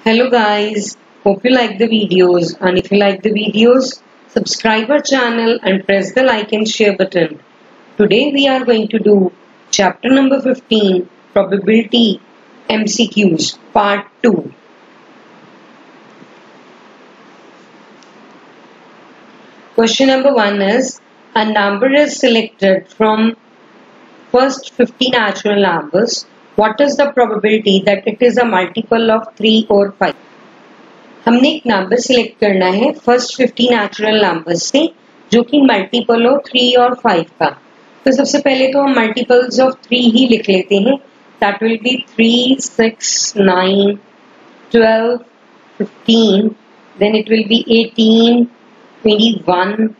Hello guys, hope you like the videos, and if you like the videos, subscribe our channel and press the like and share button. Today we are going to do chapter number 15, Probability MCQs, part 2. Question number 1 is, a number is selected from first 50 natural numbers. What is the probability that it is a multiple of 3 or 5? हमने एक number select करना है first 50 natural numbers से जो कि multiple हो 3 और 5 का। तो सबसे पहले तो हम मल्टीपल्स ऑफ 3 ही लिख लेते हैं। That will be 3, 6, 9, 12, 15, then it will be 18, 21,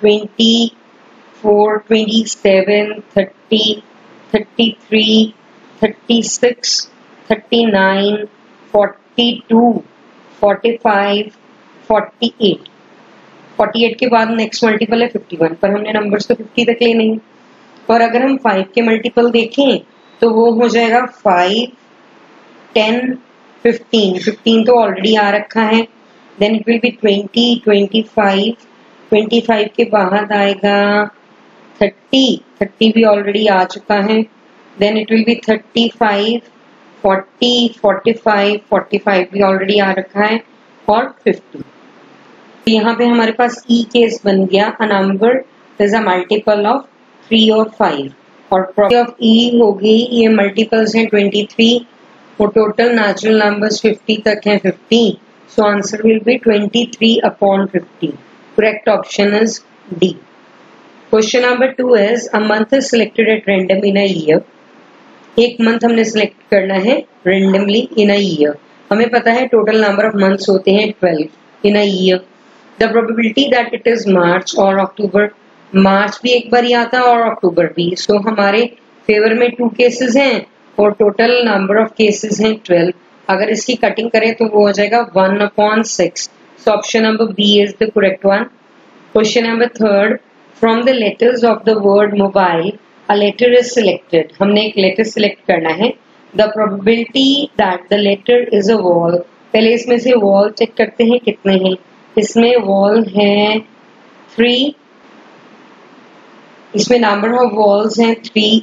24, 27, 30, 33, 36, 39, 42, 45, 48। 48 के बाद नेक्स्ट मल्टीपल है 51, पर हमने नंबर्स तो 50 तक लेने हैं। और अगर हम 5 के मल्टीपल देखें तो वो हो जाएगा 5, 10, 15। 15 तो ऑलरेडी आ रखा है। देन इट विल बी 20, 25, 25 के बाद आएगा 30, 30 भी ऑलरेडी आ चुका है। देन इट विल बी 35, 40, 45, 45 भी ऑलरेडी आ रखा है, और 50। तो यहाँ पे हमारे पास ई केस बन गया, a number is a multiple of 3 और 5। और प्रॉपर्टी ऑफ ई हो गई, ये मल्टीपल्स हैं 23 और टोटल नेचुरल नंबर्स 50 तक हैं 50। So answer will be 23/50। Correct option is D. Question number 2 is, a month is selected at random in a year. एक मंथ हमने सिलेक्ट करना है रेंडमली इन अ ईयर। हमें पता है टोटल नंबर ऑफ मंथ्स होते हैं 12 in a year. The probability that it is March और अक्टूबर, मार्च भी एक बार ही आता है और अक्टूबर भी। सो हमारे फेवर में 2 केसेस हैं और टोटल नंबर ऑफ केसेस हैं 12। अगर इसकी कटिंग करें तो वो हो जाएगा 1/6। So option number B is the correct one. Question number 3, from the letters of the word mobile a letter is selected। हमने एक लेटर सिलेक्ट करना है। The probability that the letter is a wall, पहले इसमें से wall check करते हैं कितने हैं। इसमें wall है 3, इसमें नंबर ऑफ walls हैं 3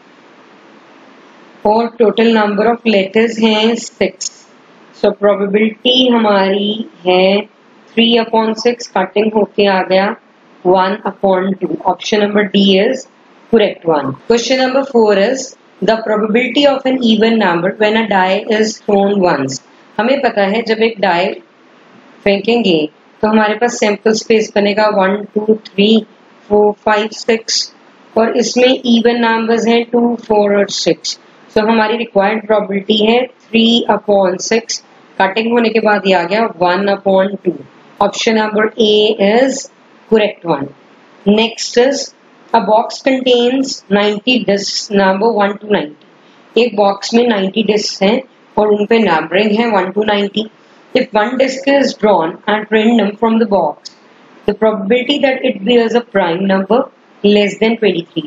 और टोटल नंबर ऑफ लेटर्स हैं 6। सो प्रोबेबिलिटी हमारी है 3/6, कटिंग होके आ गया 1/2। Option number D is correct one. Question number 4 is, the probability of an even number when a die is thrown once। हमें पता है जब एक die फेंकेंगे तो हमारे पास सैंपल स्पेस बनेगा 1, 2, 3, 4, 5, 6 और इसमें इवन नंबर्स हैं 2, 4 और 6। सो हमारी रिक्वायर्ड प्रोबेबिलिटी है 3/6, कटिंग होने के बाद ये आ गया 1/2। Option number A is correct one. Next is, A box contains 90 discs, number 1 to 90। एक बॉक्स में 90 डिस्क हैं और उन पे नंबरिंग है 1 to 90। If one disc is drawn at random from the box, the probability that it bears a prime number less than 23।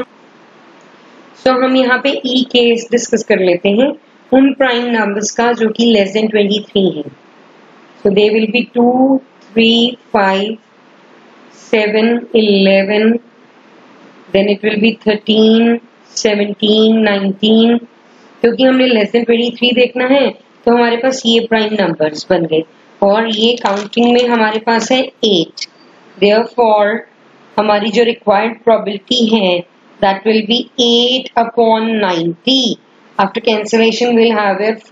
हम यहाँ पे ई केस डिस्कस कर लेते हैं उन प्राइम नंबर्स का जो कि लेस देन 23 है। So they will be 2, 3, 5, 7, 11, then it will be 13, 17, 19। क्योंकि हमने लेस देन 23 देखना है तो हमारे पास ये प्राइम नंबर्स बन गए और ये काउंटिंग में हमारे पास है 8। Therefore हमारी जो रिक्वायर्ड प्रोबेबिलिटी है that will be 8/90। After cancellation we'll have a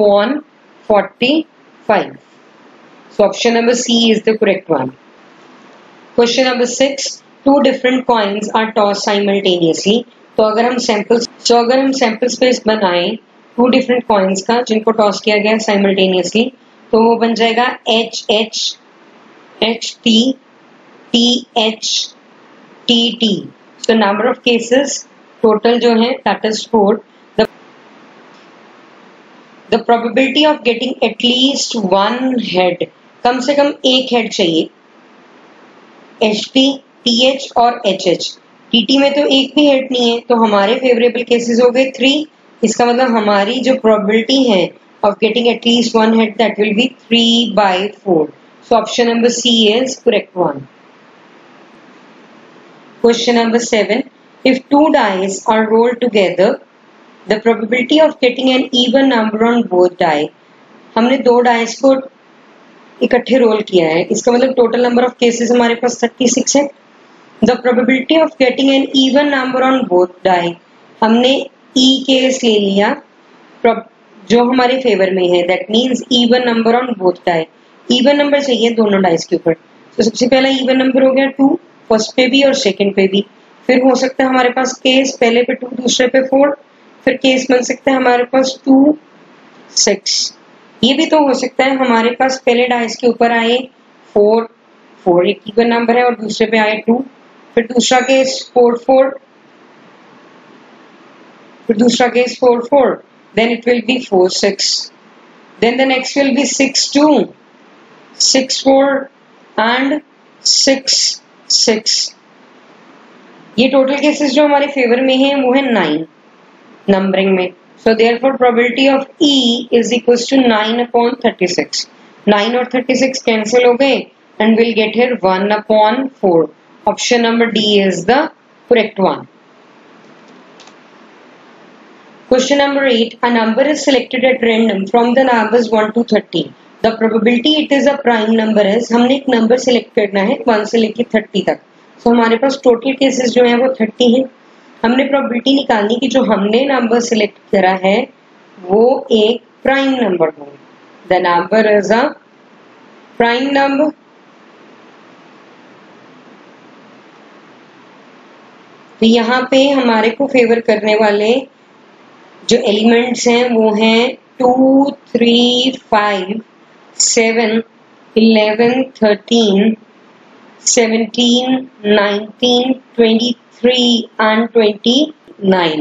4/45। So option number C is the correct one. Question number 6, 2 different coins are tossed simultaneously। तो अगर हम सैंपल स्पेस बनाएं 2 डिफरेंट कॉइन्स का जिनको टॉस किया गया साइमल्टेनियसली, तो वो बन जाएगा HH, HT, TH, TT। So number of cases total जो है that is 4। The probability of getting at least 1 head, कम से कम एक हेड चाहिए। HT, TH और HH। TT में तो एक भी हेड नहीं है तो हमारे फेवरेबल केसेस हो गए 3। इसका मतलब हमारी जो प्रोबेबिलिटी है of getting at least one head, that will be 3 by 4. So option number C is correct one. Question number 7. If two dice are rolled together, the probability of getting an even number on both die. हमने दो dice को इकट्ठे role किया है, इसका मतलब total number of cases हमारे पास 36 है. The probability of getting an even number on both die, हमने ई केस ले लिया जो हमारे फेवर में है, that means even number on both die. Even number चाहिए दोनों डाइस के ऊपर, तो सबसे पहला इवन नंबर हो गया 2, फर्स्ट पे भी और सेकंड पे भी. फिर हो सकता है हमारे पास केस पहले पे 2 दूसरे पे 4, फिर केस बन सकता है हमारे पास 2 6. ये भी तो हो सकता है हमारे पास पहले डाइस के ऊपर आए 4 एक इवन नंबर है और दूसरे पे आए 2, फिर दूसरा केस 4 फिर दूसरा case 4 then it will be 4 6, then the next will be 6 2 6 4 and 6 6. ये टोटल केसेस जो हमारे फेवर में हैं वो है 9 नंबरिंग में. So therefore probability of E is equals to 9 upon 36. 9 और 36 cancel हो गए and we'll get here 1 upon 4. Option number D is the correct one. Question number 8. A number is selected at random from the numbers 1 to 30. The probability it is a prime number is, हमने एक number select करना है 1 से लेके 30 तक. So हमारे पास total cases जो है वो 30 हैं. हमने प्रोबेबिलिटी निकालनी कि जो हमने नंबर सिलेक्ट करा है वो एक प्राइम नंबर हो. The number is a prime number. तो यहाँ पे हमारे को फेवर करने वाले जो एलिमेंट्स हैं वो हैं 2 3 5 7 11 13 17 19 23 and 29.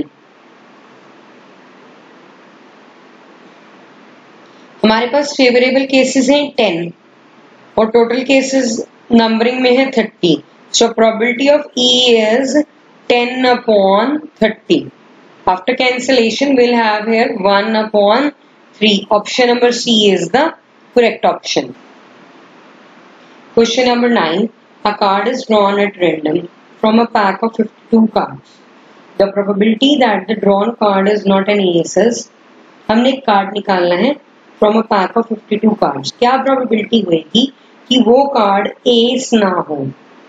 हमारे पास फेवरेबल केसेस हैं 10 और टोटल केसेस नंबरिंग में है 30. So probability of E is 10 upon 30. After cancellation we'll have here 1 upon 3. Option number C is the correct option. Question number 9. A card is drawn at random from a pack of 52 cards. The probability that the drawn card is not an ace is, हमने एक card निकालना है from a pack of 52 cards. क्या probability होगी कि वो card ace ना हो?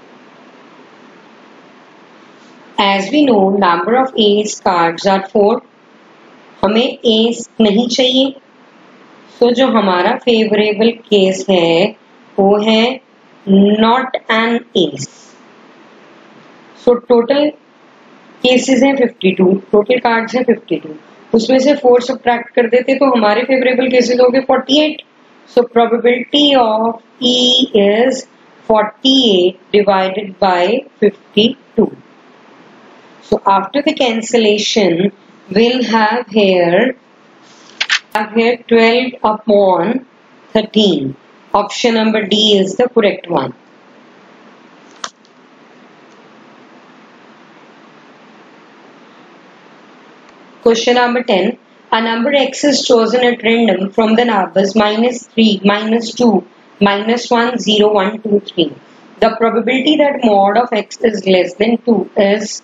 As we know, number of ace cards are 4. हमें ace नहीं चाहिए, so जो हमारा favorable case है वो है not an ace. तो टोटल केसेस हैं 52, टोटल कार्ड्स हैं 52, उसमें से 4 सब्ट्रैक्ट कर देते तो हमारे फेवरेबल केसेस हो गए 48. So probability of E is 48 divided by 52. So after the cancellation we'll have here 12 upon 13. Option number D is the correct one. Question number 10. A number X is chosen at random from the numbers -3, -2, -1, 0, 1, 2, 3. The probability that mod of X is less than 2 is,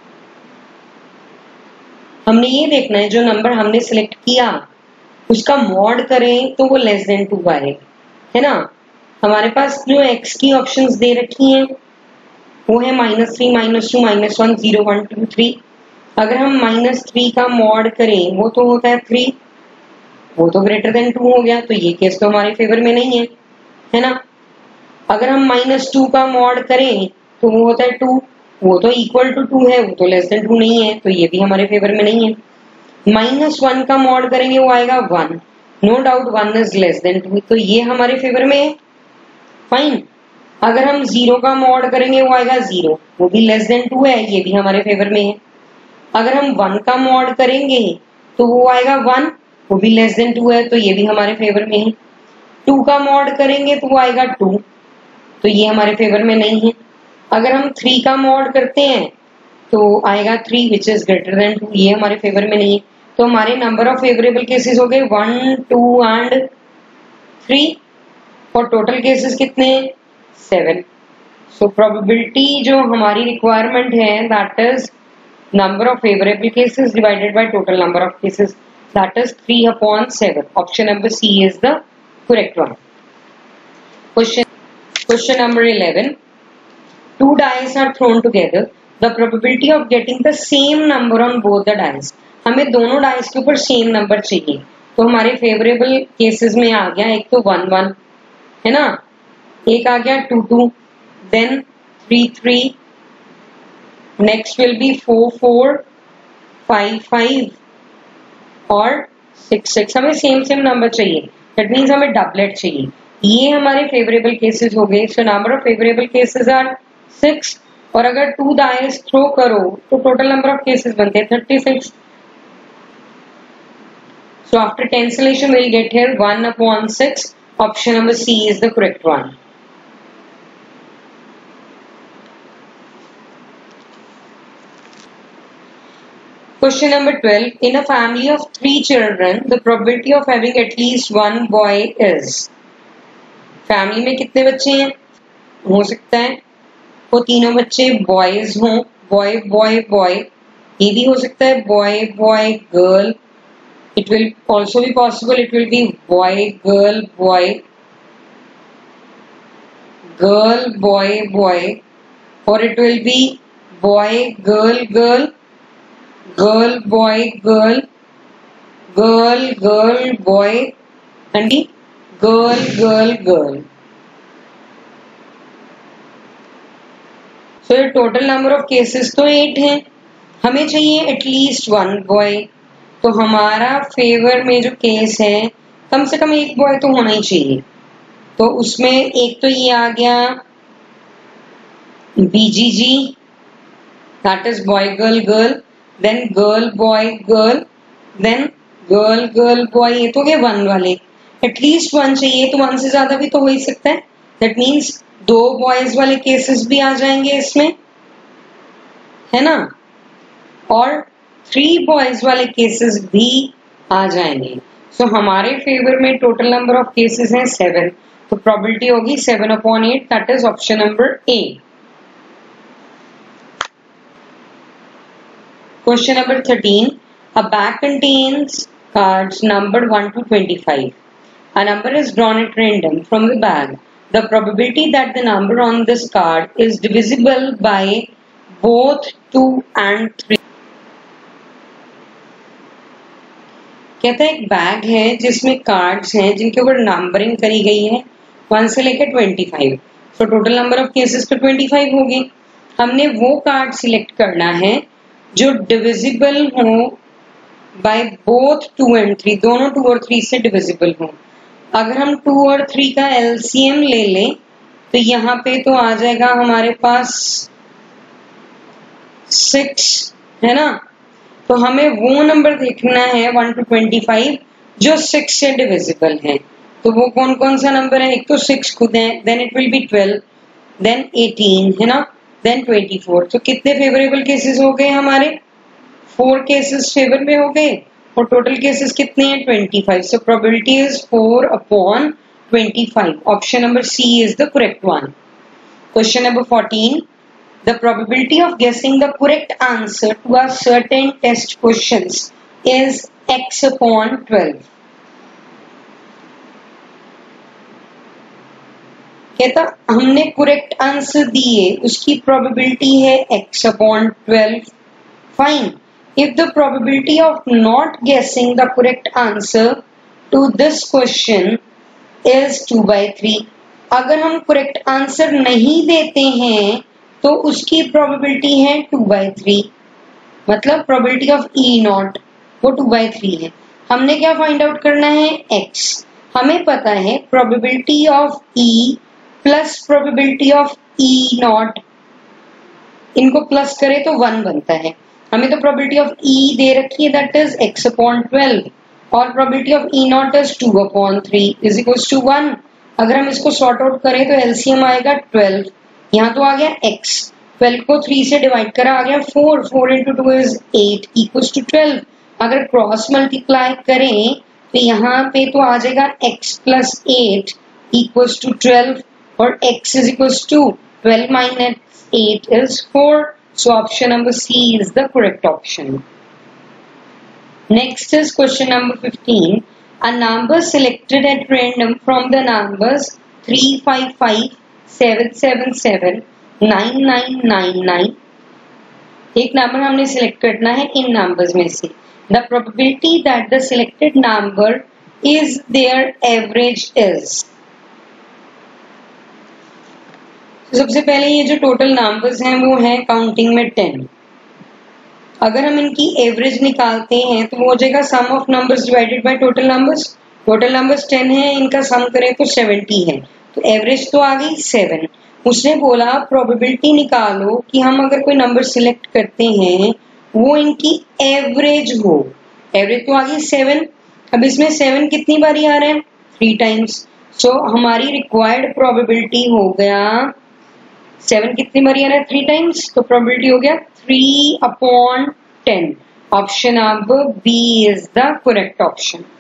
हमने ये देखना है जो number हमने select किया उसका mod करें तो वो लेस देन 2 आए, है ना. हमारे पास जो X की ऑप्शंस दे रखी हैं वो है -3, -2, -1, 0, 1, 2, 3. अगर हम -3 का मॉड करें वो तो होता है 3, वो तो ग्रेटर देन 2 हो गया, तो ये केस तो हमारे फेवर में नहीं है ना. अगर हम -2 का मॉड करें तो वो होता है 2, वो तो इक्वल टू 2 है, वो तो लेस देन 2 नहीं है, तो ये भी हमारे फेवर में नहीं है. -1 का मॉड करेंगे वो आएगा 1, no doubt 1 is less than 2, तो ये हमारे फेवर में है, फाइन. अगर हम 0 का मॉड करेंगे वो आएगा 0, वो भी लेस देन 2 है, ये भी हमारे फेवर में है. अगर हम 1 का मॉड करेंगे तो वो आएगा 1, वो भी लेस देन 2 है, तो ये भी हमारे फेवर में है. 2 का मॉड करेंगे तो वो आएगा 2, तो ये हमारे फेवर में नहीं है. अगर हम 3 का मॉड करते हैं तो आएगा 3 विच इज ग्रेटर देन 2, ये हमारे फेवर में नहीं है. तो हमारे नंबर ऑफ फेवरेबल केसेस हो गए 1, 2 एंड 3 और टोटल केसेस कितने 7। सो प्रोबेबिलिटी जो हमारी रिक्वायरमेंट है that is number of favourable cases divided by total number of cases, that is 3/7. Option number C is the correct one. Question number 11. Two dice are thrown together. The probability of getting the same number on both the dice. हमें दोनों dice के ऊपर same number चाहिए. तो हमारे favourable cases में आ गया एक तो 1 1 है ना, एक आ गया 2 2, देन 3 3, नेक्स्ट विल बी 4 4, 5 5 और 6 6. हमें सेम सेम नंबर चाहिए, दैट मीन्स हमें डबलेट चाहिए. ये हमारे फेवरेबल केसेस हो गए. So number of favourable cases are 6 और अगर 2 डाइस थ्रो करो तो टोटल नंबर ऑफ केसेस बनते हैं 36. So after cancellation we'll get here 1/6. Option number C is the correct one. Question number 12. In a family of 3 children, the probability of having at least one boy is. Family में कितने बच्चे हैं? हो सकता है वो तीनों बच्चे बॉयज हों, बॉय बॉय बॉय. ये भी हो सकता है boy boy girl. It will also be possible it will be boy girl boy, girl boy boy, or it will be boy girl girl, girl boy girl, girl girl boy and girl girl girl. So total number of cases तो 8 हैं. हमें चाहिए at least one boy. तो हमारा favour में जो case है कम से कम एक बॉय तो होना ही चाहिए. तो उसमें एक तो ये आ गया BGG, that is boy girl girl, then girl boy girl, then girl girl boy. ये तो गए 1 वाले. एटलीस्ट 1 चाहिए, तो 1 से ज्यादा भी तो हो ही सकता है. दैट मीन्स 2 बॉयज वाले केसेस भी आ जाएंगे इसमें, है ना, और 3 बॉयज वाले केसेस भी आ जाएंगे. सो हमारे फेवर में टोटल नंबर ऑफ केसेस हैं 7. तो प्रोबेबिलिटी होगी 7/8, that is option number A. Question number 13. A bag contains cards numbered 1 to 25. A number is drawn at random from the bag. The probability that the number on this card is divisible by both 2 and 3. कहता है एक bag है जिसमें cards हैं जिनके ऊपर numbering करी गई है 1 से लेकर 25. तो टोटल नंबर ऑफ केसेस तो 25 हो गए. हमने वो कार्ड सिलेक्ट करना है जो डिविजिबल हो बाय बोथ 2 and 3, दोनों 2 और 3 से डिविजिबल हो. अगर हम 2 और 3 का LCM ले लें तो यहाँ पे तो आ जाएगा हमारे पास 6, है ना. तो हमें वो नंबर देखना है 1 to 25 जो 6 से डिविजिबल है. तो वो कौन कौन सा नंबर है? एक तो 6 खुद है, then it will be 12, then 18, है ना, देन 24. तो कितने फेवरेबल केसेस हो गए हमारे? 4 केसेस फेवर में हो गए और टोटल केसेस कितने हैं? 25. So probability is 4/25. Option number C is the correct one. Question number 14. The probability of guessing the correct answer to a certain test questions is x/12. कहता हमने करेक्ट आंसर दिए, उसकी प्रोबेबिलिटी है x/12. Fine. If the probability of not guessing the correct answer to this question is 2/3. अगर हम correct answer नहीं देते हैं तो उसकी प्रोबेबिलिटी है 2/3. मतलब प्रोबेबिलिटी ऑफ E0 वो 2/3 है. हमने क्या फाइंड आउट करना है? x. हमें पता है probability of E plus probability of E0, इनको प्लस करें तो 1 बनता है. हमें तो प्रोबेबिलिटी ऑफ E दे रखी है, दैट इज x/12, और probability of E0 is 2/3 is equals to 1. अगर हम इसको सॉर्ट आउट करें तो LCM आएगा 12. यहाँ तो आ गया x, 12 को 3 से डिवाइड करा आ गया 4, 4 into 2 is 8 equals to 12. अगर क्रॉस मल्टीप्लाई करें तो यहाँ पे तो आ जाएगा x plus 8 equals to 12 और x is equals to 12 minus 8 is 4. So option number C is the correct option. Next is question number 15. A number selected at random from the numbers 355, 777, 9999. एक number हमने select करना है इन numbers में से. The probability that the selected number is their average is. सबसे पहले ये जो टोटल नंबर्स हैं वो हैं काउंटिंग में 10. अगर हम इनकी एवरेज निकालते हैं तो वो हो जाएगा sum of numbers divided by total numbers. Total numbers 10 है, इनका सम करें तो 70 है, तो एवरेज तो आ गई 7. उसने बोला प्रोबेबिलिटी निकालो कि हम अगर कोई नंबर सिलेक्ट करते हैं वो इनकी एवरेज हो. एवरेज तो आ गई 7. अब इसमें 7 कितनी बारी आ रहे हैं? 3 टाइम्स. सो हमारी रिक्वायर्ड प्रोबेबिलिटी हो गया 7 कितनी बारी आ रहा है? 3 टाइम्स. तो प्रोबेबिलिटी हो गया 3/10. Option number B is the correct option.